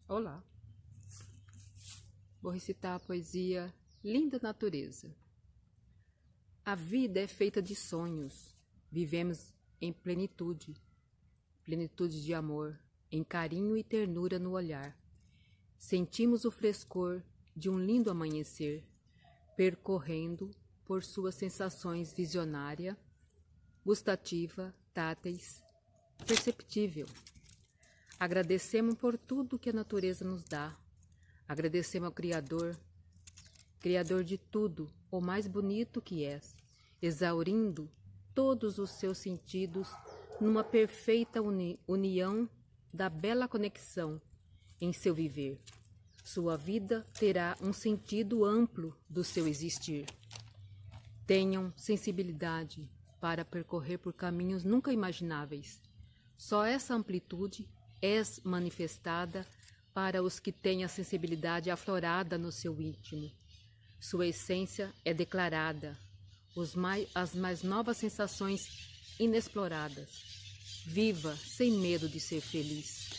Olá! Vou recitar a poesia Linda Natureza. A vida é feita de sonhos, vivemos em plenitude de amor, em carinho e ternura no olhar. Sentimos o frescor de um lindo amanhecer, percorrendo por suas sensações visionária, gustativa, táteis, perceptível. Agradecemos por tudo que a natureza nos dá. Agradecemos ao Criador de tudo, o mais bonito que és, exaurindo todos os seus sentidos numa perfeita união da bela conexão em seu viver. Sua vida terá um sentido amplo do seu existir. Tenham sensibilidade para percorrer por caminhos nunca imagináveis. Só essa amplitude é manifestada para os que têm a sensibilidade aflorada no seu íntimo. Sua essência é declarada, as mais novas sensações inexploradas. Viva sem medo de ser feliz.